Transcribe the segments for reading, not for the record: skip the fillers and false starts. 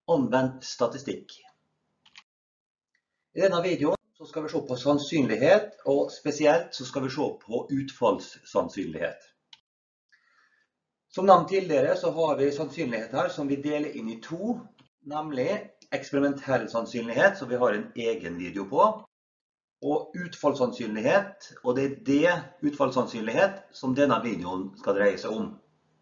anvendt statistikk. I denne videoen så skal vi se på sannsynlighet, og spesielt så skal vi se på utfallssannsynlighet. Som nevnt tidligere så har vi sannsynlighet her som vi deler inn i to, nemlig eksperimentell sannsynlighet, som vi har en egen video på, og utfallssannsynlighet, og det er det utfallssannsynlighet som denne videoen skal dreie seg om.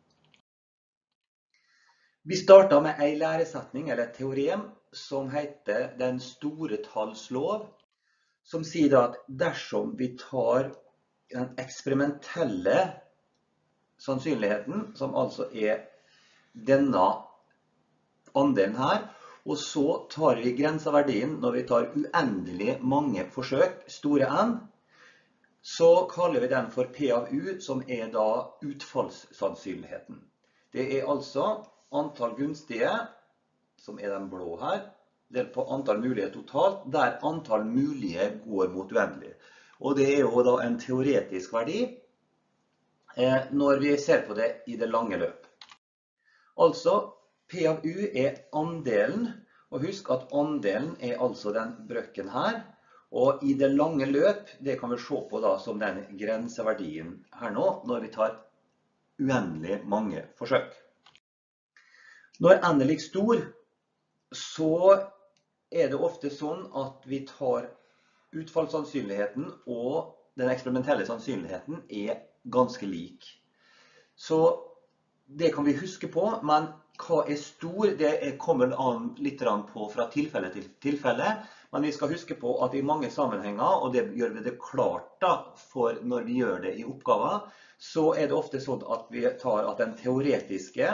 Vi starter med en læresetning, eller et teorem, som heter den store talls lov, som sier at dersom vi tar den eksperimentelle sannsynligheten, som altså er denne andelen her, og så tar vi grenseverdien når vi tar uendelig mange forsøk, store N, så kaller vi den for P av U, som er da utfallssannsynligheten. Det er altså antall gunstige, som er den blå her, delt på antall mulige totalt, der antall mulige går mot uendelig. Og det er jo da en teoretisk verdi når vi ser på det i det lange løp. Altså, P av U er andelen, og husk at andelen er altså den brøkken her, og i det lange løp, det kan vi se på da som den grenseverdien her nå, når vi tar uendelig mange forsøk. Når n er lik stor, så er det ofte sånn at vi tar utfallssannsynligheten og den eksperimentelle sannsynligheten er ganske lik. Så det kan vi huske på, men hva er stor? Det kommer litt på fra tilfelle til tilfelle, men vi skal huske på at i mange sammenhenger, og det gjør vi det klart da, for når vi gjør det i oppgaver, så er det ofte sånn at vi tar at den teoretiske,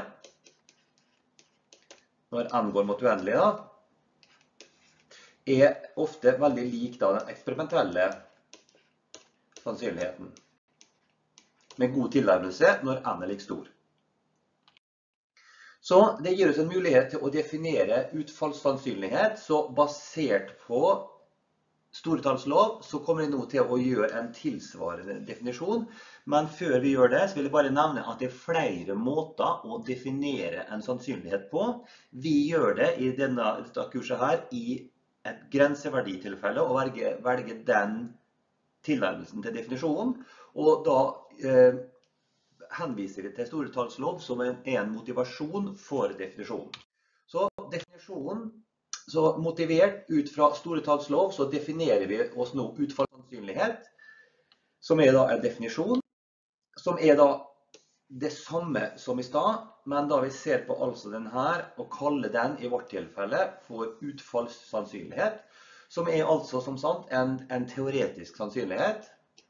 når n går mot uendelig da, er ofte veldig lik da den eksperimentelle sannsynligheten, med god tilnærmelse når n er lik stor. Så det gir oss en mulighet til å definere utfallssannsynlighet, så basert på storetallslov, så kommer vi nå til å gjøre en tilsvarende definisjon, men før vi gjør det, så vil jeg bare nevne at det er flere måter å definere en sannsynlighet på. Vi gjør det i dette kurset her i et grenseverditilfelle, og velger den tilnærmelsen til definisjonen, og da henviser vi til storetallslov som er en motivasjon for definisjonen. Så definisjonen, så motivert ut fra storetallslov, så definerer vi oss nå utfallssannsynlighet, som er da en definisjon, som er da det samme som i stad, men da vi ser på altså den her, og kaller den i vårt tilfelle for utfallssannsynlighet, som er altså som sant en teoretisk sannsynlighet.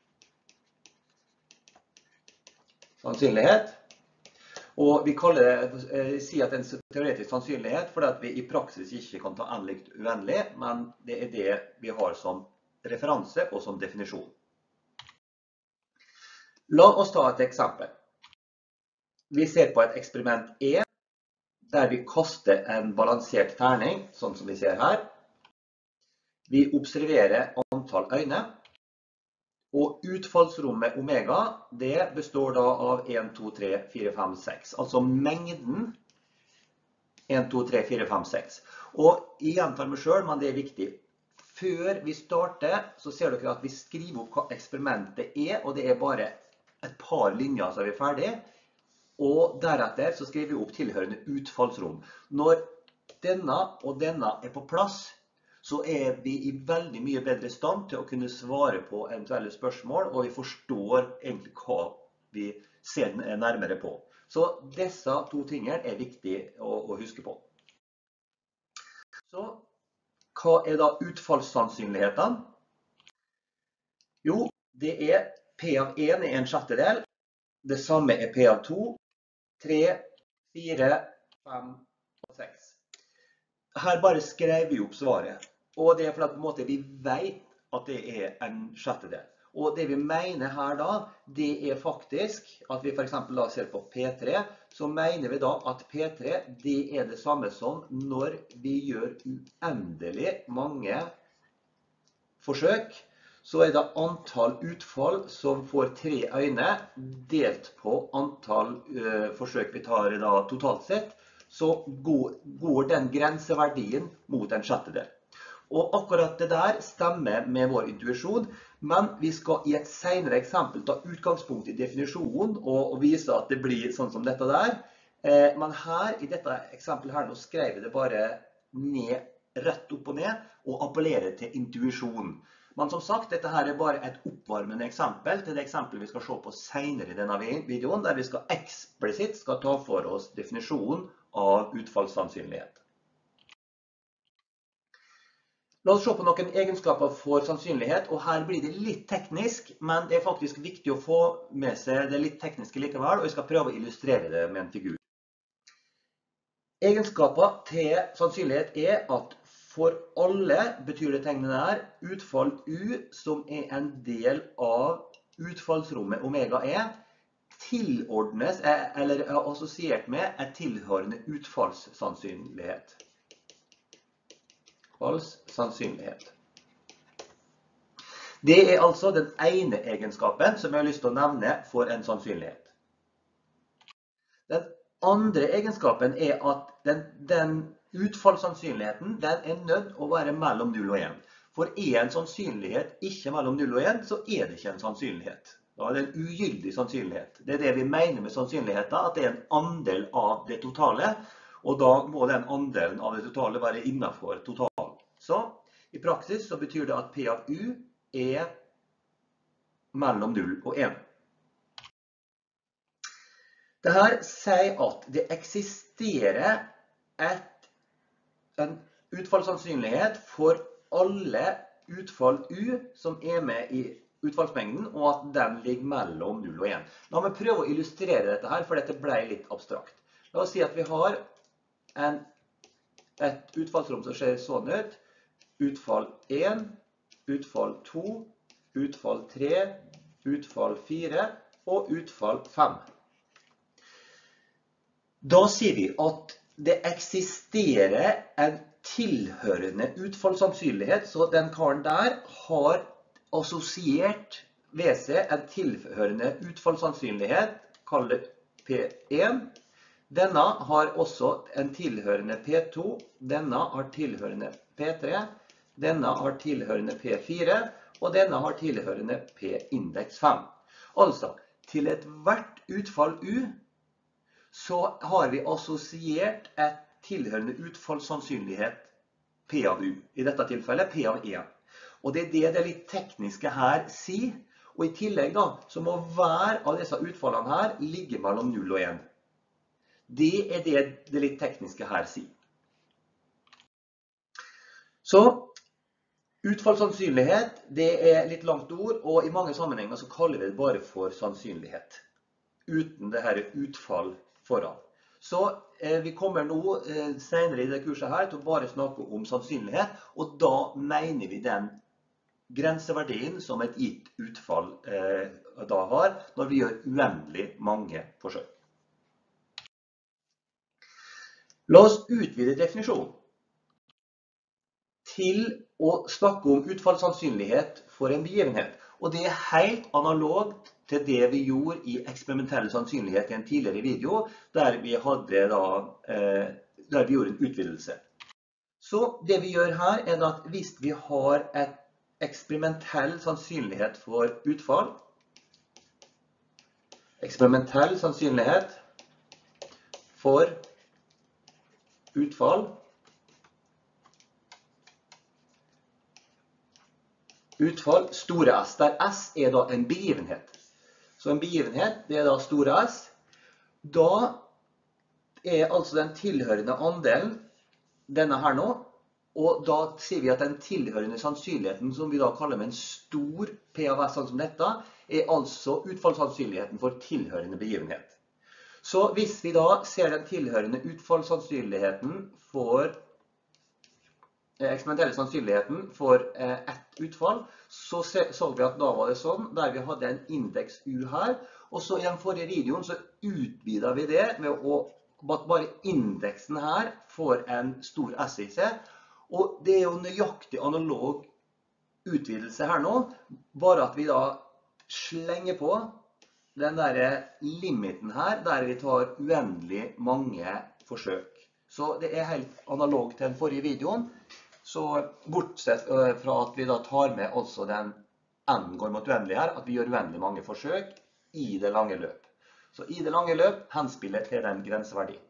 Og vi sier at det er en teoretisk sannsynlighet fordi at vi i praksis ikke kan ta n likt uendelig, men det er det vi har som referanse og som definisjon. La oss ta et eksempel. Vi ser på et eksperiment E, der vi kaster en balansert terning, sånn som vi ser her. Vi observerer antall øyne, og utfallsrommet omega, det består da av 1, 2, 3, 4, 5, 6. Altså mengden 1, 2, 3, 4, 5, 6. Og jeg gjentar meg selv, men det er viktig. Før vi starter, så ser dere at vi skriver opp hva eksperimentet er, og det er bare et par linjer så er vi ferdig. Og deretter så skriver vi opp tilhørende utfallsrom. Når denne og denne er på plass, så er vi i veldig mye bedre stand til å kunne svare på eventuelle spørsmål, og vi forstår egentlig hva vi ser nærmere på. Så disse to tingene er viktig å huske på. Så hva er da utfallssannsynligheten? Jo, det er P av 1 er en sjettedel, det samme er P av 2, 3, 4, 5 og 6. Her bare skrev vi opp svaret. Og det er fordi at på en måte vi vet at det er en sjettedel. Og det vi mener her da, det er faktisk at vi for eksempel da ser på P3, så mener vi da at P3 det er det samme som når vi gjør uendelig mange forsøk, så er det antall utfall som får 3 øyne delt på antall forsøk vi tar da totalt sett, så går den grenseverdien mot en sjettedel. Og akkurat det der stemmer med vår intuisjon, men vi skal i et senere eksempel ta utgangspunkt i definisjonen og vise at det blir sånn som dette der. Men her, i dette eksempelet her, nå skrev vi det bare ned, rett opp og ned, og appellerer til intuisjon. Men som sagt, dette her er bare et oppvarmende eksempel til det eksempelet vi skal se på senere i denne videoen, der vi eksplisitt skal ta for oss definisjonen av utfallssannsynlighet. La oss se på noen egenskaper for sannsynlighet, og her blir det litt teknisk, men det er faktisk viktig å få med seg det litt tekniske likevel, og jeg skal prøve å illustrere det med en figur. Egenskaper til sannsynlighet er at for alle, betyr det tegnet der, utfall U, som er en del av utfallsrommet omega E, tilordnes, eller er assosiert med, et tilhørende utfallssannsynlighet. Sannsynlighet. Det er altså den ene egenskapen som jeg har lyst til å nevne for en sannsynlighet. Den andre egenskapen er at den utfallssannsynligheten den er nødt å være mellom 0 og 1. For er en sannsynlighet ikke mellom 0 og 1, så er det ikke en sannsynlighet. Da er det en ugyldig sannsynlighet. Det er det vi mener med sannsynligheten, at det er en andel av det totale, og da må den andelen av det totale være innenfor totalen. Så i praksis så betyr det at P av U er mellom 0 og 1. Dette sier at det eksisterer en utfallssannsynlighet for alle utfall U som er med i utfallsmengden, og at den ligger mellom 0 og 1. La meg prøve å illustrere dette her, for dette ble litt abstrakt. La oss si at vi har et utfallsrom som ser sånn ut. Utfall 1, utfall 2, utfall 3, utfall 4 og utfall 5. Da sier vi at det eksisterer en tilhørende utfallssannsynlighet, så den karen der har assosiert ved seg en tilhørende utfallssannsynlighet, kall det P1. Denne har også en tilhørende P2, denne har tilhørende P3, denne har tilhørende P4, og denne har tilhørende P-indeks 5. Altså, til et hvert utfall U, så har vi assosiert et tilhørende utfallssannsynlighet P av U. I dette tilfellet P av 1. Og det er det litt tekniske her sier, og i tillegg da, så må hver av disse utfallene her ligge mellom 0 og 1. Det er det litt tekniske her sier. Så utfallssannsynlighet, det er litt langt ord, og i mange sammenhenger så kaller vi det bare for sannsynlighet. Uten det her utfall foran. Så vi kommer nå senere i det kurset her til å bare snakke om sannsynlighet, og da mener vi den grenseverdien som et gitt utfall da har, når vi gjør uendelig mange forsøk. La oss utvide definisjonen til å snakke om utfallssannsynlighet for en begivenhet. Og det er helt analogt til det vi gjorde i eksperimentell sannsynlighet i en tidligere video, der vi gjorde en utvidelse. Så det vi gjør her er at hvis vi har et eksperimentell sannsynlighet for utfall, eksperimentell sannsynlighet for utfall, store S, der S er da en begivenhet. Så en begivenhet, det er da store S. Da er altså den tilhørende andelen denne her nå, og da sier vi at den tilhørende sannsynligheten, som vi da kaller med en stor P av S, sånn som dette, er altså utfallssannsynligheten for tilhørende begivenhet. Så hvis vi da ser den tilhørende utfallssannsynligheten for eksperimentelle sannsynligheten for ett utfall, så vi at da var det sånn, der vi hadde en indeks U her, og så i den forrige videoen så utvidet vi det med at bare indeksen her får en stor S i seg, og det er jo nøyaktig analog utvidelse her nå, bare at vi da slenger på den der limiten her, der vi tar uendelig mange forsøk. Så det er helt analog til den forrige videoen. Så bortsett fra at vi da tar med også den n går mot uendelig her, at vi gjør uendelig mange forsøk i det lange løp. Så i det lange løp henspiller til den grenseverdien.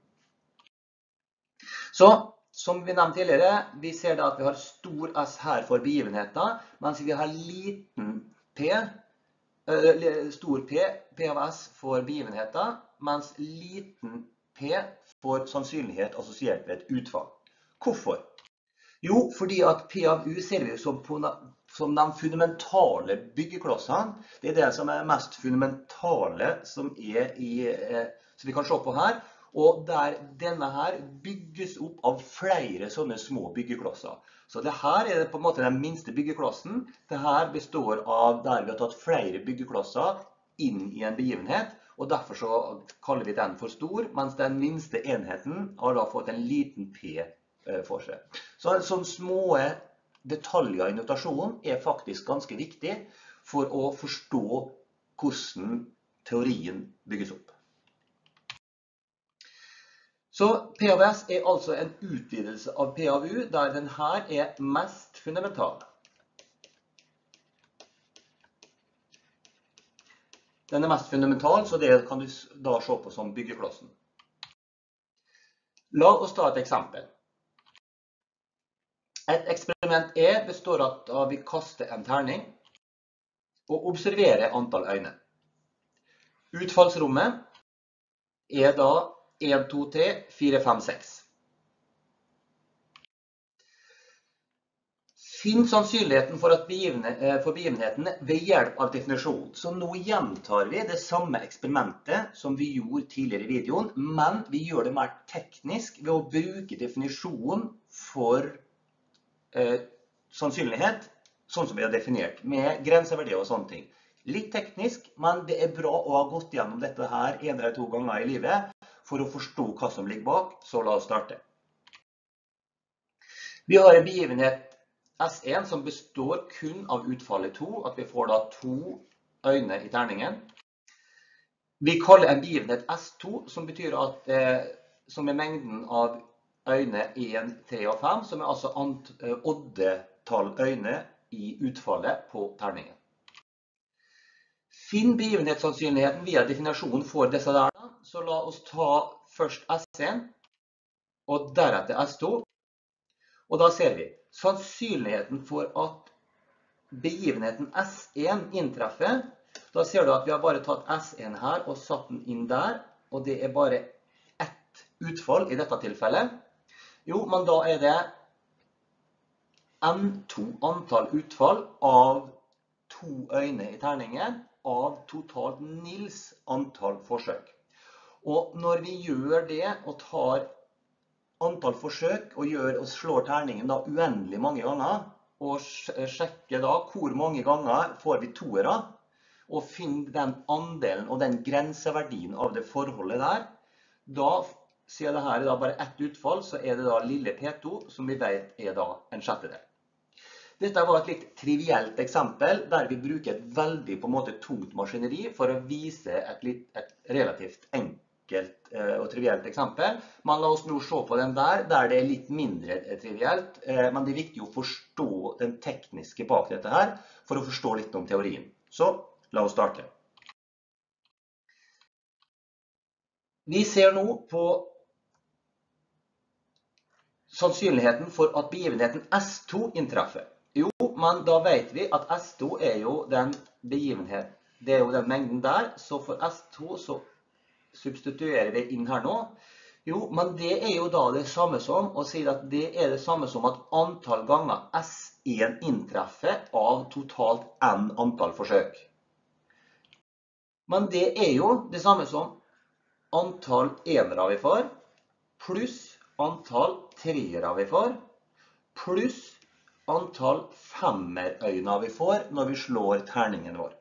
Så som vi nevnte tidligere, vi ser da at vi har stor S her for begivenheter, mens vi har liten P, stor P av S for begivenheter, mens liten P for sannsynlighet assosiert med et utfall. Hvorfor? Jo, fordi at P av U ser vi som de fundamentale byggeklossene. Det er det som er mest fundamentale som vi kan se på her. Og der denne her bygges opp av flere sånne små byggeklosser. Så det her er på en måte den minste byggeklossen. Det her består av der vi har tatt flere byggeklosser inn i en begivenhet, og derfor så kaller vi den for stor, mens den minste enheten har da fått en liten P for seg. Så sånne små detaljer i notasjonen er faktisk ganske viktig for å forstå hvordan teorien bygges opp. Så P av S er altså en utvidelse av P av U, der den her er mest fundamental. Den er mest fundamental, så det kan du da se på som byggeklossen. La oss ta et eksempel. Et eksperiment består av at vi kaster en terning og observerer antall øyne. Utfallsrommet er da 1, 2, 3, 4, 5, 6. Finn sannsynligheten for begivenheten ved hjelp av definisjonen. Så nå gjentar vi det samme eksperimentet som vi gjorde tidligere i videoen, men vi gjør det mer teknisk ved å bruke definisjonen for sannsynlighet, sånn som vi har definert, med grenseverdier og sånne ting. Litt teknisk, men det er bra å ha gått gjennom dette her 1 eller 2 ganger i livet, for å forstå hva som ligger bak, så la oss starte. Vi har en begivenhet S1 som består kun av utfallet 2, at vi får da 2 øyne i terningen. Vi kaller en begivenhet S2, som betyr at, som er mengden av øyne 1, 3 og 5, som er altså oddetall øyne i utfallet på terningen. Finn begivenhetssannsynligheten via definasjonen for disse der. Så la oss ta først S1, og deretter S2. Og da ser vi sannsynligheten for at begivenheten S1 inntreffer. Da ser du at vi har bare tatt S1 her og satt den inn der, og det er bare ett utfall i dette tilfellet. Jo, men da er det N2 antall utfall av 2 øyne i terningen av totalt nils antall forsøk. Og når vi gjør det og tar antall forsøk og slår terningen da uendelig mange ganger, og sjekker da hvor mange ganger får vi toere, og finner den andelen og den grenseverdien av det forholdet der, da, siden det her er da bare ett utfall, så er det da lille P2, som vi vet er da en sjettedel. Dette var et litt trivielt eksempel, der vi bruker et veldig på en måte tungt maskineri for å vise et relativt enkelt og trivielt eksempel. Men la oss nå se på den der det er litt mindre trivielt, men det er viktig å forstå den tekniske bak dette her, for å forstå litt om teorien. Så, la oss starte. Vi ser nå på sannsynligheten for at begivenheten S2 inntreffer. Jo, men da vet vi at S2 er jo den begivenhet, det er jo den mengden der, så for S2 så substituerer vi inn her nå. Jo, men det er jo da det samme som, å si at det er det samme som at antall ganger S1 inntreffer av totalt n antall forsøk. Men det er jo det samme som antall enere vi får, pluss antall treere vi får, pluss antall femmerøyne vi får når vi slår terningen vår.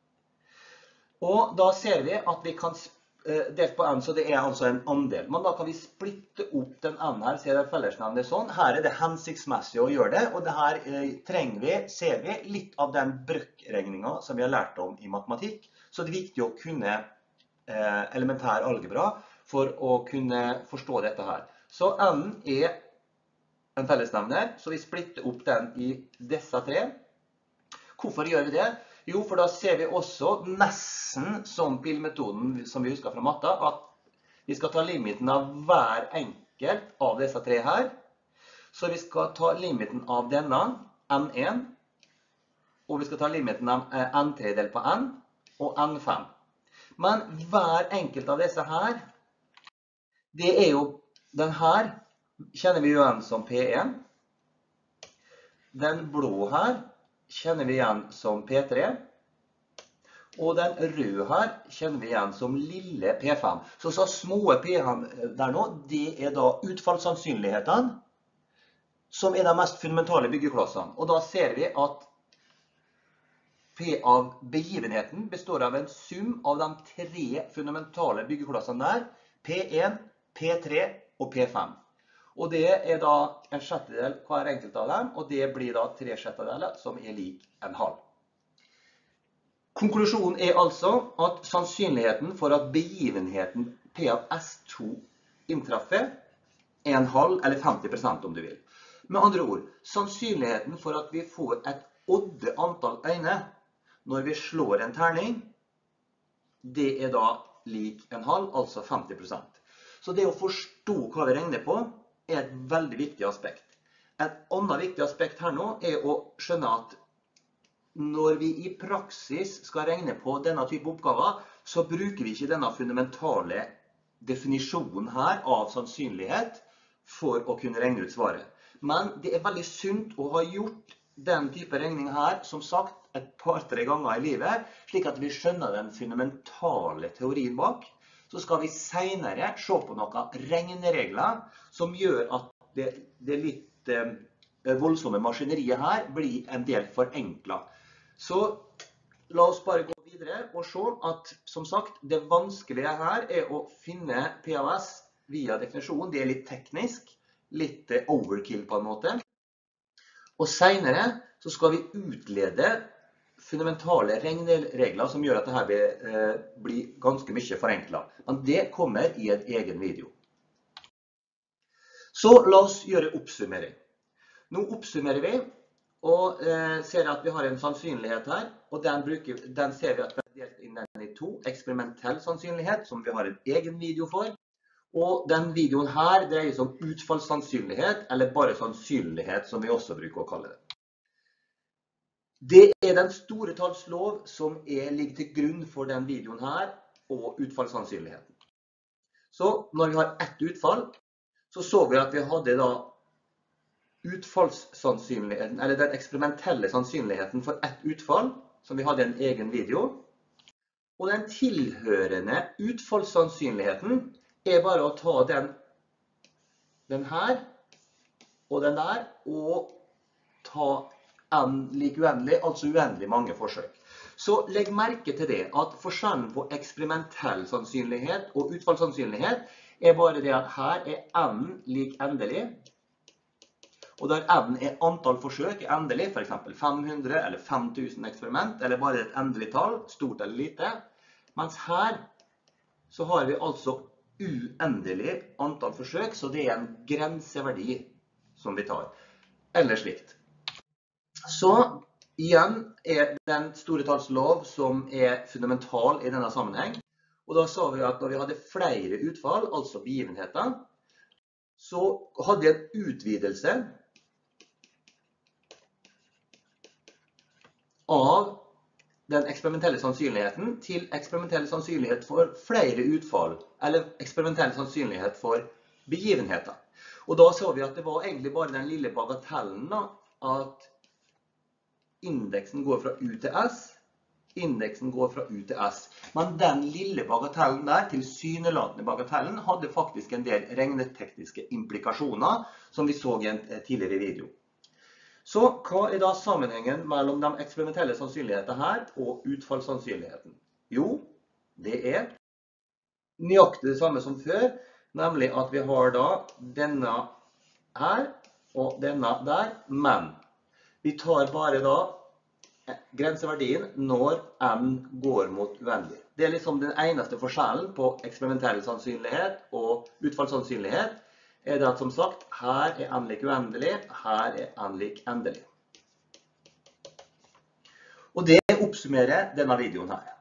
Og da ser vi at vi kan delt på n, så det er altså en andel. Men da kan vi splitte opp den n her, ser det fellesnevnet sånn. Her er det hensiktsmessig å gjøre det, og det her trenger vi, ser vi, litt av den brøkkregningen som vi har lært om i matematikk. Så det er viktig å kunne elementær algebra for å kunne forstå dette her. Så n er en fellesnevner, så vi splitter opp den i disse tre. Hvorfor gjør vi det? Jo, for da ser vi også nesten som pilmetoden som vi husker fra matta, at vi skal ta limiten av hver enkelt av disse tre her. Så vi skal ta limiten av denne, n1, og vi skal ta limiten av n3 delt på n, og n5. Men hver enkelt av disse her, det er jo den her, kjenner vi igjen som P1. Den blå her kjenner vi igjen som P3. Og den røde her kjenner vi igjen som lille P5. Så små P5 der nå, det er da utfallssannsynlighetene, som er de mest fundamentale byggeklassene. Og da ser vi at P av begivenheten består av en sum av de tre fundamentale byggeklassene der, P1, P3 og P5. Og det er da en sjettedel hver enkelt av dem, og det blir da 3 sjettedeler som er lik en halv. Konklusjonen er altså at sannsynligheten for at begivenheten P av S2 inntreffer er en halv, eller 50% om du vil. Med andre ord, sannsynligheten for at vi får et odde antall øyne når vi slår en terning, det er da lik en halv, altså 50%. Så det å forstå hva vi regner på er et veldig viktig aspekt. Et annet viktig aspekt her nå er å skjønne at når vi i praksis skal regne på denne type oppgaver, så bruker vi ikke denne fundamentale definisjonen her av sannsynlighet for å kunne regne ut svaret. Men det er veldig sunt å ha gjort den type regning her, som sagt, et par-tre ganger i livet, slik at vi skjønner den fundamentale teorien bak. Så skal vi senere se på noen regneregler som gjør at det litt voldsomme maskineriet her blir en del forenklet. Så la oss bare gå videre og se at, som sagt, det vanskelige her er å finne P av S via definisjonen. Det er litt teknisk, litt overkill på en måte. Og senere så skal vi utlede fundamentale regneregler som gjør at dette blir ganske mye forenklet. Men det kommer i en egen video. Så la oss gjøre oppsummering. Nå oppsummerer vi og ser at vi har en sannsynlighet her, og den ser vi at vi har delt inn den i to. Eksperimentell sannsynlighet, som vi har en egen video for. Og den videoen her dreier seg om utfallssannsynlighet, eller bare sannsynlighet, som vi også bruker å kalle det. Det er den store tallslov som ligger til grunn for den videoen her, og utfallssannsynligheten. Så når vi har ett utfall, så vi at vi hadde da utfallssannsynligheten, eller den eksperimentelle sannsynligheten for ett utfall, som vi hadde i en egen video. Og den tilhørende utfallssannsynligheten er bare å ta den her, og den der, og ta n lik uendelig, altså uendelig mange forsøk. Så legg merke til det, at forskjellen på eksperimentell sannsynlighet og utfallssannsynlighet er bare det at her er n lik endelig, og der n er antall forsøk er endelig, for eksempel 500 eller 5000 eksperiment, eller bare et endelig tall, stort eller lite, mens her så har vi altså uendelig antall forsøk, så det er en grenseverdi som vi tar, eller slikt. Så igjen er den store tallslov som er fundamental i denne sammenheng. Og da sa vi at når vi hadde flere utfall, altså begivenheter, så hadde vi en utvidelse av den eksperimentelle sannsynligheten til eksperimentell sannsynlighet for flere utfall, eller eksperimentell sannsynlighet for begivenheter. Og da så vi at det var egentlig bare den lille bagatellen da, at indeksen går fra U til S, indeksen går fra U til S. Men den lille bagatellen der, tilsynelatende bagatellen, hadde faktisk en del regnetekniske implikasjoner, som vi så i en tidligere video. Så hva er da sammenhengen mellom de eksperimentelle sannsynlighetene her og utfallssannsynligheten? Jo, det er nøyaktig det samme som før, nemlig at vi har da denne her og denne der, men vi tar bare da grenseverdien når n går mot uendelig. Det er liksom den eneste forskjellen på eksperimentell sannsynlighet og utfallssannsynlighet. er det at, som sagt, her er n lik uendelig, her er n lik endelig. Og det oppsummerer denne videoen her.